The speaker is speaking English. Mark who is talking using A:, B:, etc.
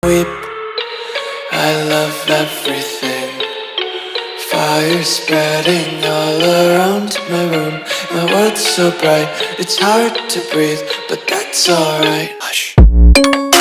A: weep. I love everything. Fire spreading all around my room. My world's so bright, it's hard to breathe, but that's alright. Hush.